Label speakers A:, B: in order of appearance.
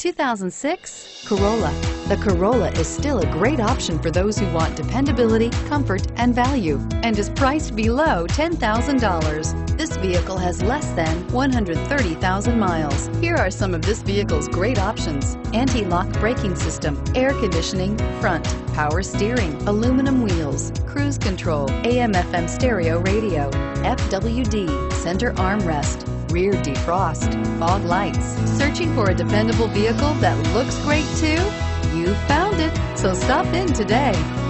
A: 2006 Corolla. The Corolla is still a great option for those who want dependability, comfort, and value, and is priced below $10,000. This vehicle has less than 130,000 miles. Here are some of this vehicle's great options: anti-lock braking system, air conditioning, front, power steering, aluminum wheels, cruise control, AM/FM stereo radio, FWD, center armrest, rear defrost, fog lights. Searching for a dependable vehicle that looks great too? You found it, so stop in today.